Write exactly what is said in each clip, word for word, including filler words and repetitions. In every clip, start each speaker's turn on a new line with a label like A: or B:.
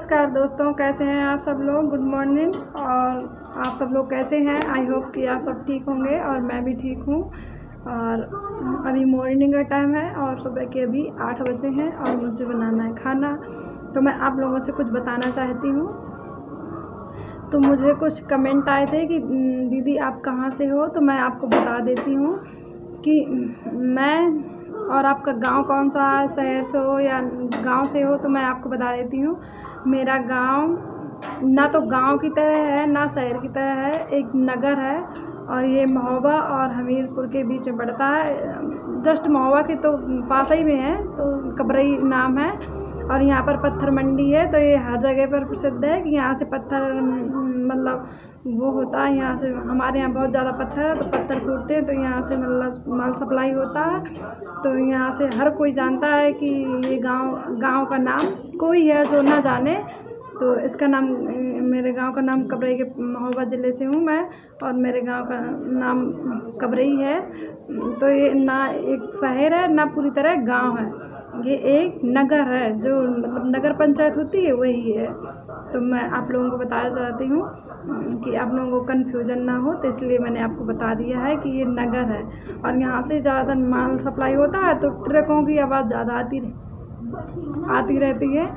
A: नमस्कार दोस्तों, कैसे हैं आप सब लोग। Good morning. और आप सब लोग कैसे हैं। आई होप कि आप सब ठीक होंगे और मैं भी ठीक हूँ। और अभी मॉर्निंग का टाइम है और सुबह के अभी आठ बजे हैं और मुझे बनाना है खाना। तो मैं आप लोगों से कुछ बताना चाहती हूँ। तो मुझे कुछ कमेंट आए थे कि दीदी आप कहाँ से हो, तो मैं आपको बता देती हूँ कि मैं और आपका गांव कौन सा है, शहर से हो या गांव से हो, तो मैं आपको बता देती हूँ। मेरा गांव ना तो गांव की तरह है ना शहर की तरह है, एक नगर है और ये महोबा और हमीरपुर के बीच में पड़ता है। जस्ट महोबा के तो पास ही में है, तो कबरई नाम है। और यहाँ पर पत्थर मंडी है, तो ये हर जगह पर प्रसिद्ध है कि यहाँ से पत्थर मतलब वो होता है। यहाँ से हमारे यहाँ बहुत ज़्यादा पत्थर है, तो पत्थर फूटते हैं, तो यहाँ से मतलब माल सप्लाई होता है। तो यहाँ से हर कोई जानता है कि ये गांव गांव का नाम कोई है जो ना जाने। तो इसका नाम, मेरे गांव का नाम कबरई के महोबा ज़िले से हूँ मैं, और मेरे गांव का नाम कबरई है। तो ये ना एक शहर है ना पूरी तरह गांव है, ये एक नगर है, जो मतलब नगर पंचायत होती है वही है। तो मैं आप लोगों को बताना चाहती हूँ कि आप लोगों को कन्फ्यूजन ना हो, तो इसलिए मैंने आपको बता दिया है कि ये नगर है। और यहाँ से ज़्यादा माल सप्लाई होता है, तो ट्रकों की आवाज़ ज़्यादा आती आती रहती है।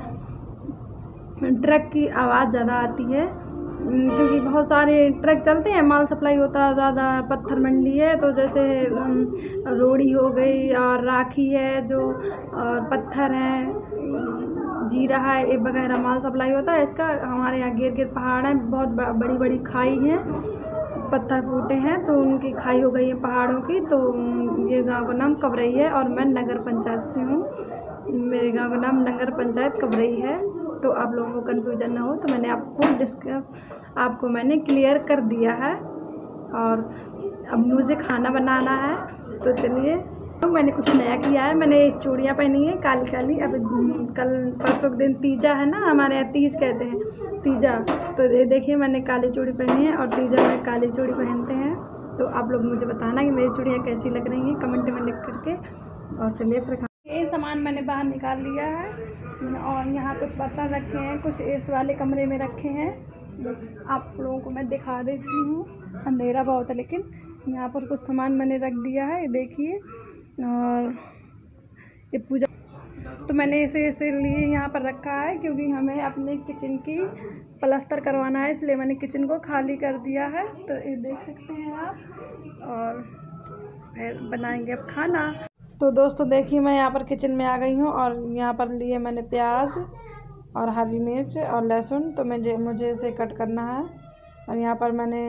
A: ट्रक की आवाज़ ज़्यादा आती है क्योंकि बहुत सारे ट्रक चलते हैं, माल सप्लाई होता है ज़्यादा। पत्थर मंडी है, तो जैसे रोड़ी हो गई और राखी है जो, और पत्थर है, जीरा है, ये वगैरह माल सप्लाई होता है इसका। हमारे यहाँ गिर गिर पहाड़ हैं, बहुत बड़ी बड़ी खाई हैं, पत्थर फूटे हैं, तो उनकी खाई हो गई है पहाड़ों की। तो ये गांव का नाम कबरई है और मैं नगर पंचायत से हूँ। मेरे गांव का नाम नगर पंचायत कबरई है। तो आप लोगों को कन्फ्यूजन ना हो, तो मैंने आपको डिस्कस आपको मैंने क्लियर कर दिया है। और अब मुझे खाना बनाना है, तो चलिए। तो मैंने कुछ नया किया है, मैंने चूड़ियाँ पहनी है काली काली। अब कल परसों के दिन तीजा है ना, हमारे यहाँ तीज कहते हैं, तीजा। तो ये देखिए मैंने काली चूड़ी पहनी है और तीजा में काली चूड़ी पहनते हैं। तो आप लोग मुझे बताना कि मेरी चूड़ियाँ कैसी लग रही हैं कमेंट में लिख करके। और चलिए फिर ये सामान मैंने बाहर निकाल लिया है और यहाँ कुछ बर्तन रखे हैं, कुछ इस वाले कमरे में रखे हैं। आप लोगों को मैं दिखा देती हूँ, अंधेरा बहुत है, लेकिन यहाँ पर कुछ सामान मैंने रख दिया है, ये देखिए। और ये पूजा, तो मैंने इसे इसलिए यहाँ पर रखा है क्योंकि हमें अपने किचन की प्लास्टर करवाना है, इसलिए मैंने किचन को खाली कर दिया है। तो ये देख सकते हैं आप। और फिर बनाएंगे अब खाना। तो दोस्तों देखिए मैं यहाँ पर किचन में आ गई हूँ और यहाँ पर लिए मैंने प्याज और हरी मिर्च और लहसुन। तो मुझे मुझे इसे कट करना है। और यहाँ पर मैंने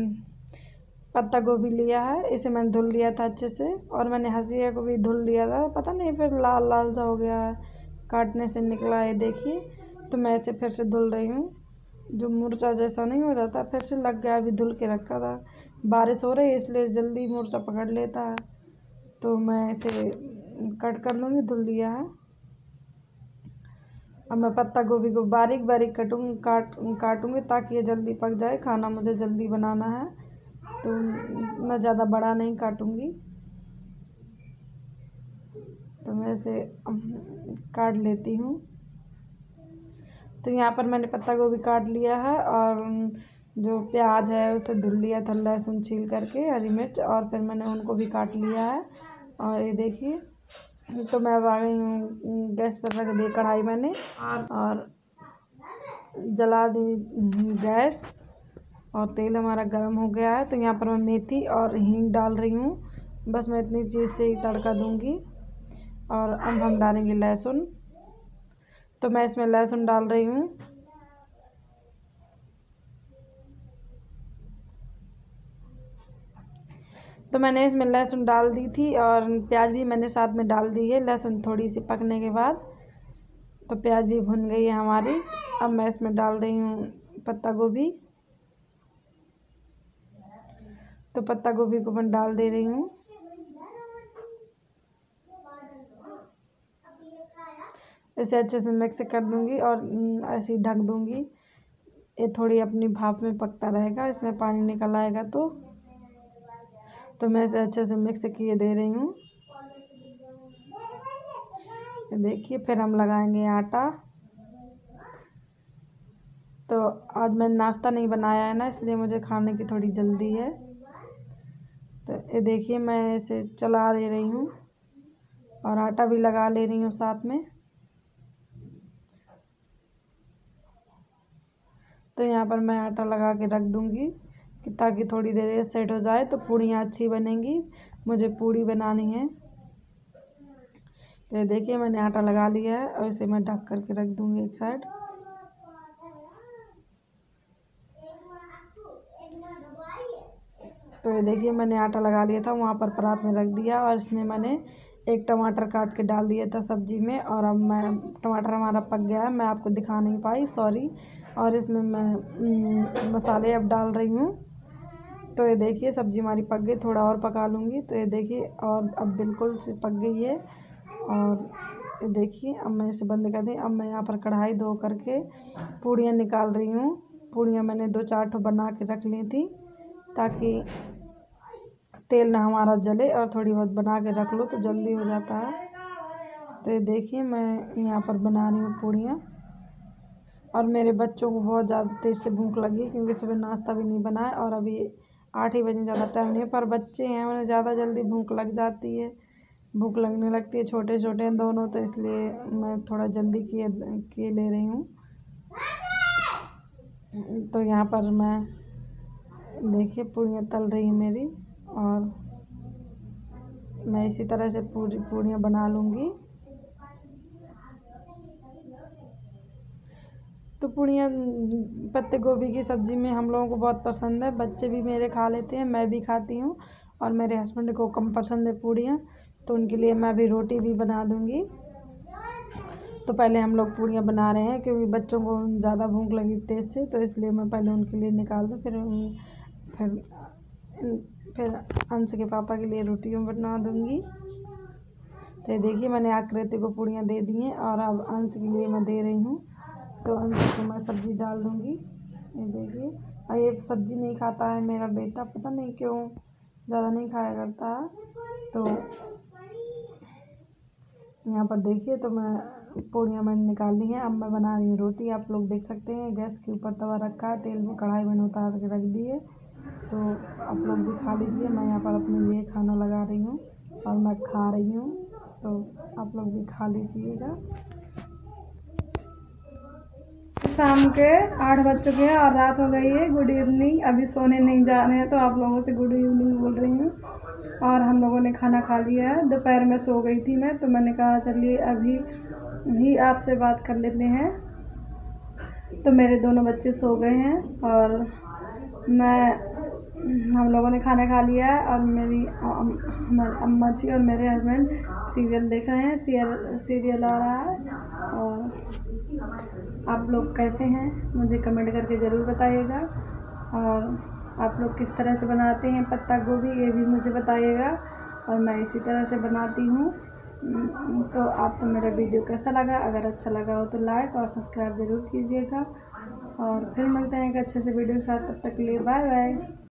A: पत्ता गोभी लिया है, इसे मैंने धुल लिया था अच्छे से। और मैंने हंसिया को भी धुल लिया था, पता नहीं फिर लाल लाल सा हो गया है, काटने से निकला है, देखिए। तो मैं इसे फिर से धुल रही हूँ, जो मुर्चा जैसा नहीं हो जाता, फिर से लग गया। अभी धुल के रखा था, बारिश हो रही है इसलिए जल्दी मुर्चा पकड़ लेता है। तो मैं इसे कट कर लूँगी, धुल लिया है। अब मैं पत्ता गोभी को बारीक बारीक कटूँगी काट काटूँगी ताकि ये जल्दी पक जाए। खाना मुझे जल्दी बनाना है, तो मैं ज़्यादा बड़ा नहीं काटूँगी। तो मैं इसे काट लेती हूँ। तो यहाँ पर मैंने पत्ता गोभी काट लिया है और जो प्याज है उसे धुल लिया था, लहसुन छील करके, हरी मिर्च, और फिर मैंने उनको भी काट लिया है। और ये देखिए, तो मैं अब आ गई हूँ, गैस पर रख दी कढ़ाई मैंने और जला दी गैस, और तेल हमारा गर्म हो गया है। तो यहाँ पर मैं मेथी और हींग डाल रही हूँ, बस मैं इतनी चीज़ से ही तड़का दूँगी। और अब हम डालेंगे लहसुन, तो मैं इसमें लहसुन डाल रही हूँ। तो मैंने इसमें लहसुन डाल दी थी और प्याज भी मैंने साथ में डाल दी है। लहसुन थोड़ी सी पकने के बाद तो प्याज भी भुन गई है हमारी। अब मैं इसमें डाल रही हूँ पत्ता गोभी, तो पत्ता गोभी को मैं डाल दे रही हूँ। इसे अच्छे से मिक्स कर दूँगी और ऐसे ही ढक दूँगी। ये थोड़ी अपनी भाप में पकता रहेगा, इसमें पानी निकल आएगा। तो तो मैं इसे अच्छे से मिक्स किए दे रही हूँ। देखिए फिर हम लगाएंगे आटा। आज मैंने नाश्ता नहीं बनाया है ना, इसलिए मुझे खाने की थोड़ी जल्दी है। तो ये देखिए मैं इसे चला दे रही हूँ और आटा भी लगा ले रही हूँ साथ में। तो यहाँ पर मैं आटा लगा के रख दूँगी कि ताकि थोड़ी देर सेट हो जाए तो पूड़ियाँ अच्छी बनेंगी। मुझे पूड़ी बनानी है। तो ये देखिए मैंने आटा लगा लिया है और इसे मैं ढक करके रख दूँगी एक साइड। तो ये देखिए मैंने आटा लगा लिया था, वहाँ पर परात में रख दिया और इसमें मैंने एक टमाटर काट के डाल दिया था सब्जी में। और अब मैं टमाटर हमारा पक गया है, मैं आपको दिखा नहीं पाई, सॉरी। और इसमें मैं मसाले अब डाल रही हूँ। तो ये देखिए सब्जी हमारी पक गई, थोड़ा और पका लूँगी। तो ये देखिए और अब बिल्कुल से पक गई है। और ये देखिए अब मैं इसे बंद कर दी। अब मैं यहाँ पर कढ़ाई धो करके पूड़ियाँ निकाल रही हूँ। पूड़ियाँ मैंने दो चार ठो बना के रख ली थी ताकि तेल ना हमारा जले, और थोड़ी बहुत बना के रख लो तो जल्दी हो जाता है। तो ये देखिए मैं यहाँ पर बना रही हूँ पूड़ियाँ। और मेरे बच्चों को बहुत ज़्यादा तेज़ से भूख लगी क्योंकि सुबह नाश्ता भी नहीं बनाया और अभी आठ ही बजे, ज़्यादा टाइम नहीं है। पर बच्चे हैं, उन्हें ज़्यादा जल्दी भूख लग जाती है, भूख लगने लगती है। छोटे छोटे हैं दोनों, तो इसलिए मैं थोड़ा जल्दी किए किए ले रही हूँ। तो यहाँ पर मैं देखिए पूड़ियाँ तल रही है मेरी, और मैं इसी तरह से पूरी पूड़ियाँ बना लूँगी। तो पूड़ियाँ पत्ते गोभी की सब्ज़ी में हम लोगों को बहुत पसंद है, बच्चे भी मेरे खा लेते हैं, मैं भी खाती हूँ। और मेरे हस्बैंड को कम पसंद है पूड़ियाँ, तो उनके लिए मैं भी रोटी भी बना दूँगी। तो पहले हम लोग पूड़ियाँ बना रहे हैं क्योंकि बच्चों को ज़्यादा भूख लगी तेज़ से, तो इसलिए मैं पहले उनके लिए निकाल दूँ, फिर फिर फिर अंश के पापा के लिए रोटियाँ बना दूँगी। तो ये देखिए मैंने आकृति को पूड़ियाँ दे दी हैं और अब अंश के लिए मैं दे रही हूँ। तो अंश को मैं सब्ज़ी डाल दूँगी। ये देखिए, और ये सब्ज़ी नहीं खाता है मेरा बेटा, पता नहीं क्यों ज़्यादा नहीं खाया करता है। तो यहाँ पर देखिए तो मैं पूड़ियाँ मैंने निकाल ली हैं। अब मैं बना रही हूँ रोटी। आप लोग देख सकते हैं गैस के ऊपर तवा रखा है, तेल में कढ़ाई मैंने उतार के रख दी है। तो आप लोग भी खा लीजिए। मैं यहाँ पर अपने लिए खाना लगा रही हूँ और मैं खा रही हूँ, तो आप लोग भी खा लीजिएगा। शाम के आठ बज चुके हैं और रात हो गई है। Good evening. अभी सोने नहीं जा रहे हैं, तो आप लोगों से गुड इवनिंग बोल रही हूँ। और हम लोगों ने खाना खा लिया है। दोपहर में सो गई थी मैं, तो मैंने कहा चलिए अभी भी आपसे बात कर लेते हैं। तो मेरे दोनों बच्चे सो गए हैं और मैं हम लोगों ने खाना खा लिया है। और मेरी अम्मा जी और मेरे हस्बैंड सीरियल देख रहे हैं, सीरियल सीरियल आ रहा है। और आप लोग कैसे हैं मुझे कमेंट करके ज़रूर बताइएगा। और आप लोग किस तरह से बनाते हैं पत्ता गोभी, ये भी मुझे बताइएगा। और मैं इसी तरह से बनाती हूँ। तो आपको मेरा वीडियो कैसा लगा? अगर अच्छा लगा हो तो लाइक और सब्सक्राइब ज़रूर कीजिएगा। और फिर मिलते हैं एक अच्छे से वीडियो के साथ, तब तक के लिए बाय बाय।